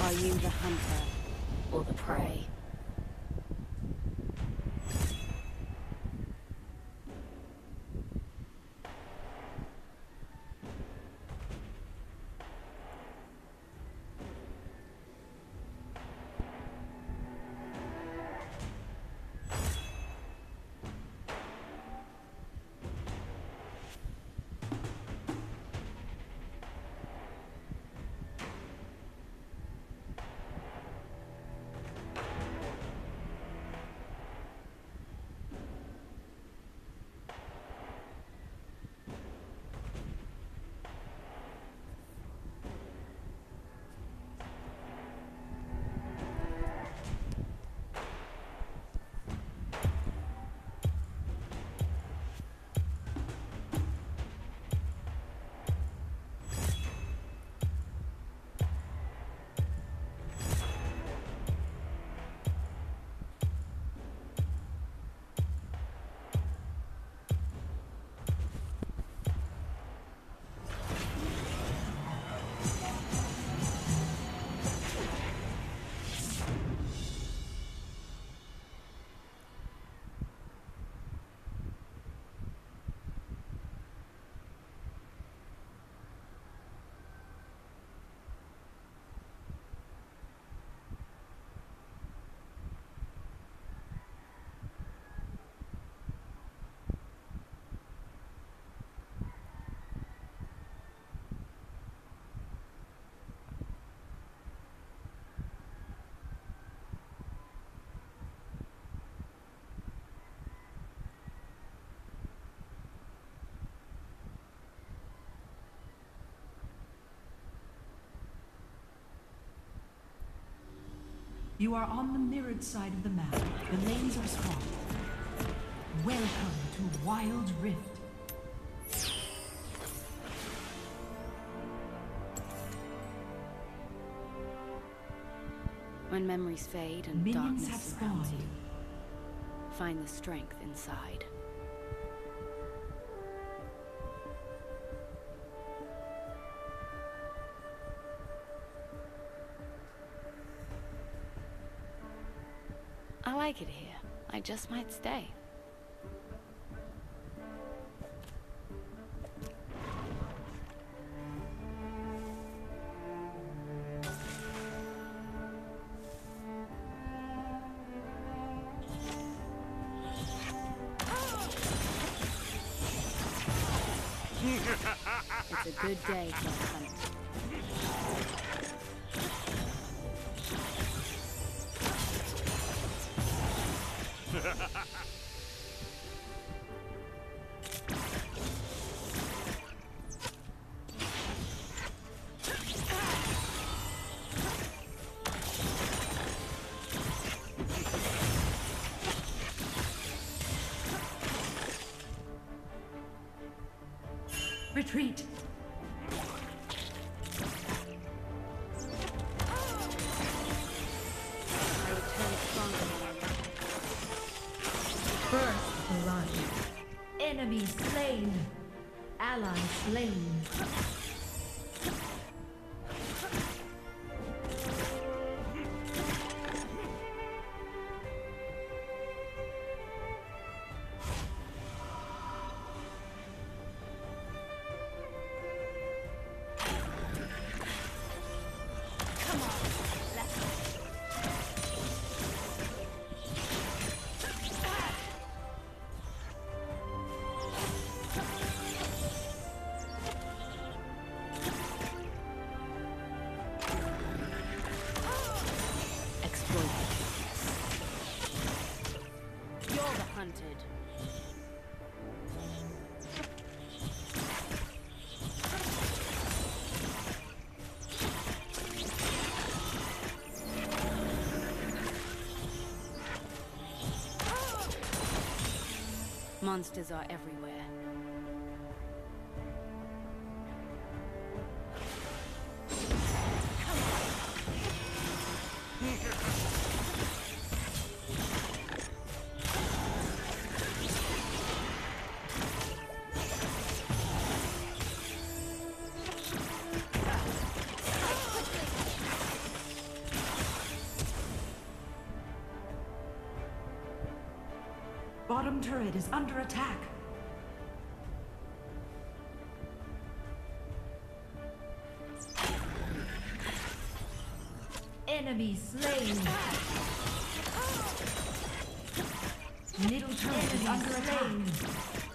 Are you the hunter or the prey? You are on the mirrored side of the map. The lanes are strong. Welcome to Wild Rift. When memories fade and Minions have darkness surrounds spawned. you, find the strength inside. I like it here. I just might stay. It's a good day for a hunt. Retreat! I return stronger. First blood. Enemy slain. Ally slain. You're the hunted. Monsters are everywhere. Bottom turret is under attack. Enemy slain. Middle turret is under attack.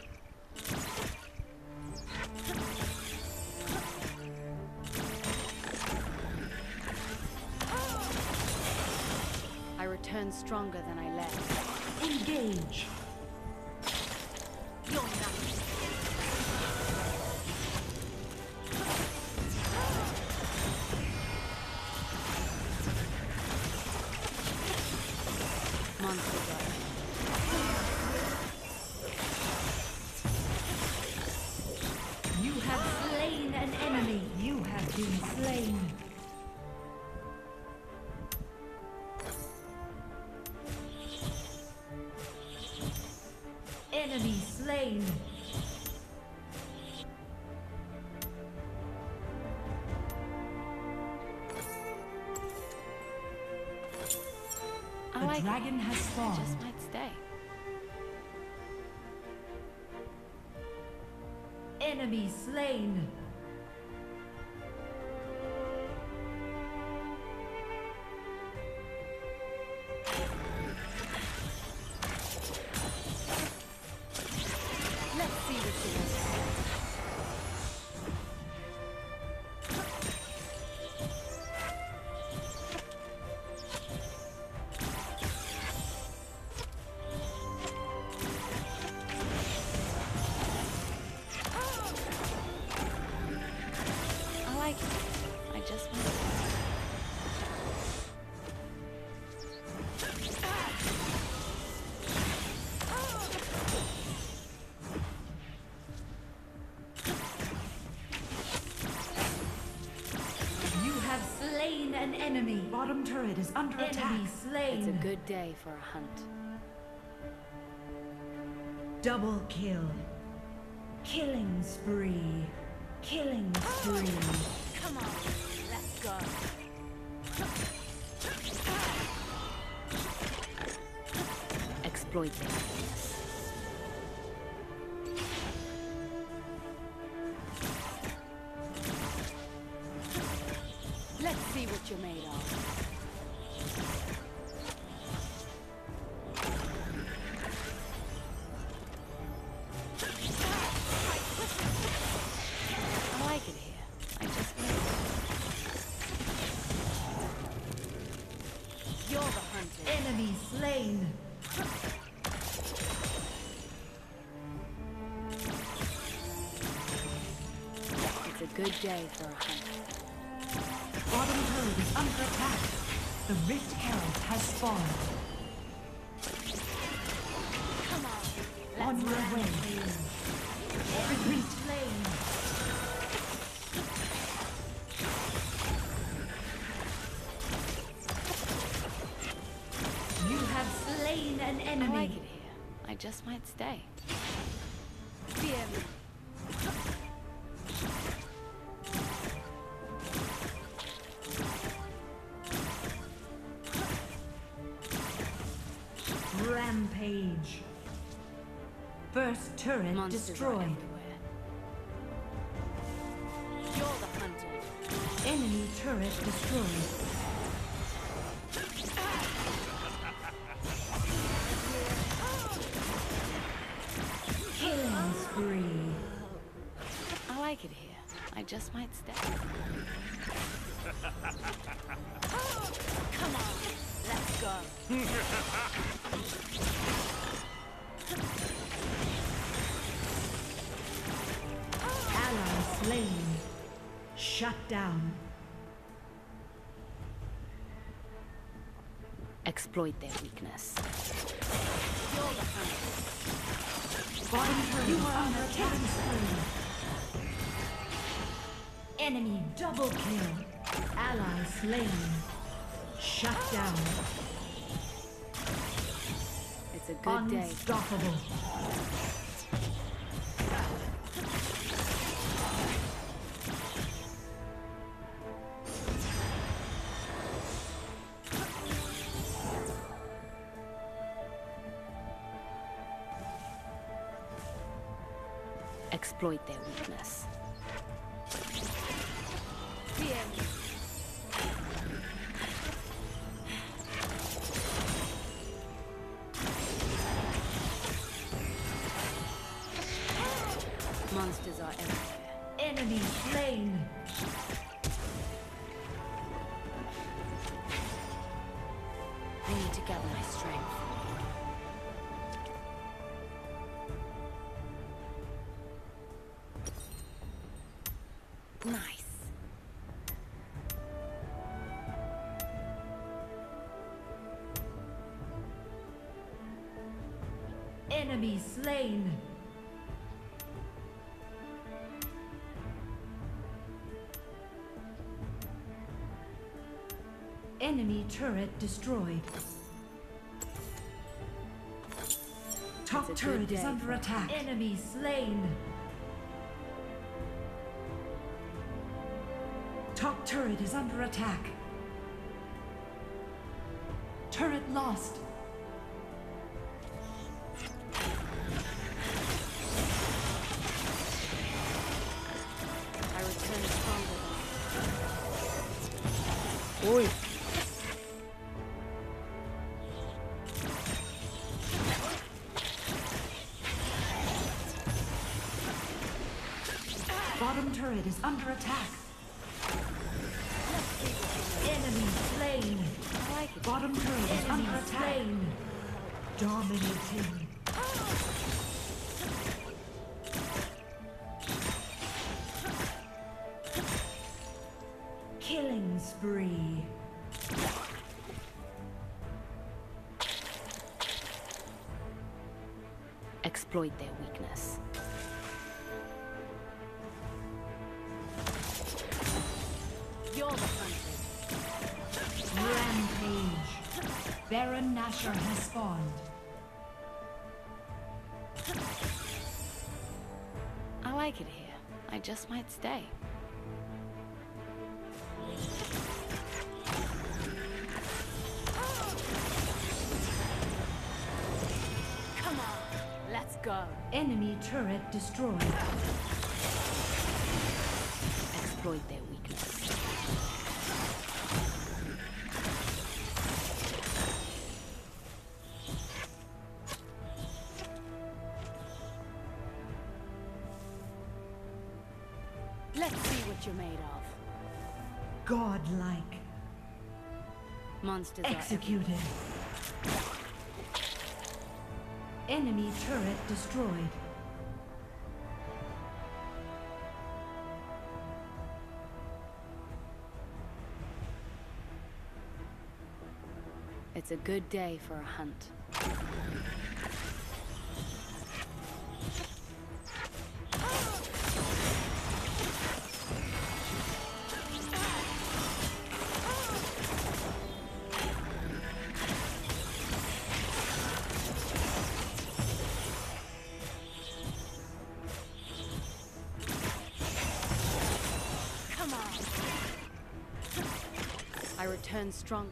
I return stronger than I left. Engage. You're nothing. Monster guard. You have slain an enemy. You have been slain. Enemy slain. I The like dragon has it. I spawned. just might stay. Enemy slain. Let's see what you know. I like it. I just want to... You have slain an enemy. Bottom turret is under attack. Enemy slain. It's a good day for a hunt. Double kill. Killing spree. Killing spree. Come on, let's go. Exploit them. Let's see what you're made of. I like it here. I just want to... You're the hunter. Enemy slain. It's a good day for a hunt. Bottom turret is under attack. The Rift Herald has spawned. Come on, On let's your run. way. Retreat lane. You have slain an I enemy. like it here. I just might stay. Fear me. Rampage. First turret Monsters are destroyed. everywhere. You're the hunted. Enemy turret destroyed. Killing spree. I like it here. I just might stay. Come on, let's go. Ally slain. Shut down. Exploit their weakness. You're the hunted. Bottom turret you are under attack. Enemy double kill. Ally slain. Shut down. It's a good day. Unstoppable. Exploit their weakness. Bien. Monsters are everywhere. Enemy slain. I need to gather my strength. Nice. Enemy slain. Enemy turret destroyed. Top turret is under attack. Enemy slain. Top turret is under attack. Turret lost. I return stronger. Ui. Bottom turret is under attack. Enemy slain. I like it. Bottom turret is under attack. Dominating. Killing spree. Exploit their weakness. You're the hunted. Rampage. Baron Nashor has spawned. I like it here. I just might stay. Come on, let's go. Enemy turret destroyed. Exploit their weakness. Let's see what you're made of. Godlike. Monsters Executed. Enemy turret destroyed. It's a good day for a hunt. Come on. I return strong.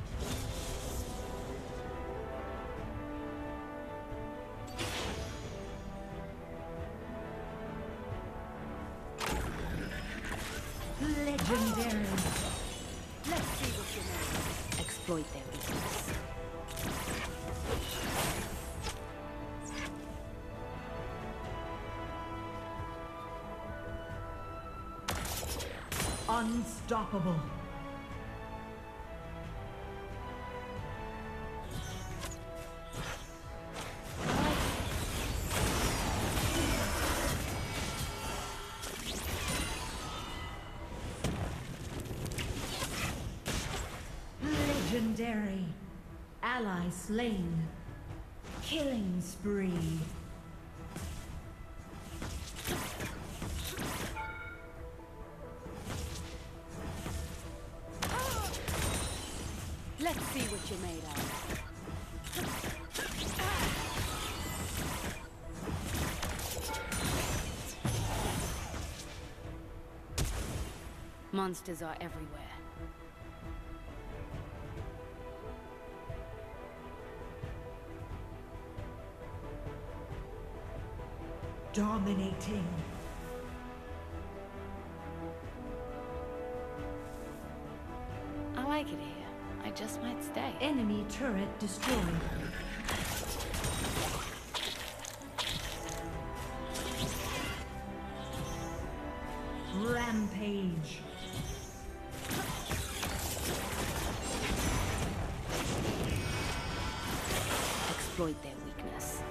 Legendary. Let's see what you know. Exploit their weakness. Unstoppable. Legendary. Ally slain. Killing spree. Let's see what you're made of. Monsters are everywhere. Dominating. like it here. I just might stay. Enemy turret destroyed. Rampage. Exploit their weakness.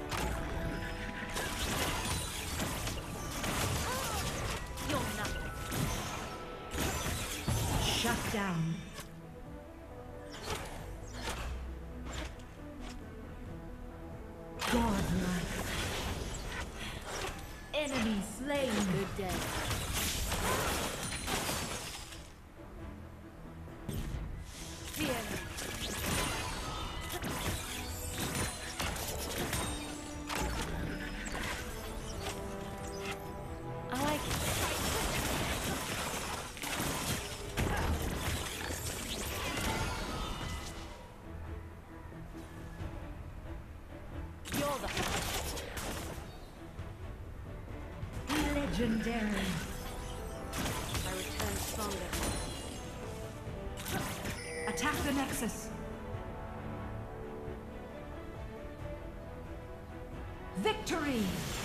You're nothing. Shut down. Godlike. Enemy slain. Good day. Fear me. I like it. You're the Legendary. I return stronger. Attack the Nexus. Victory!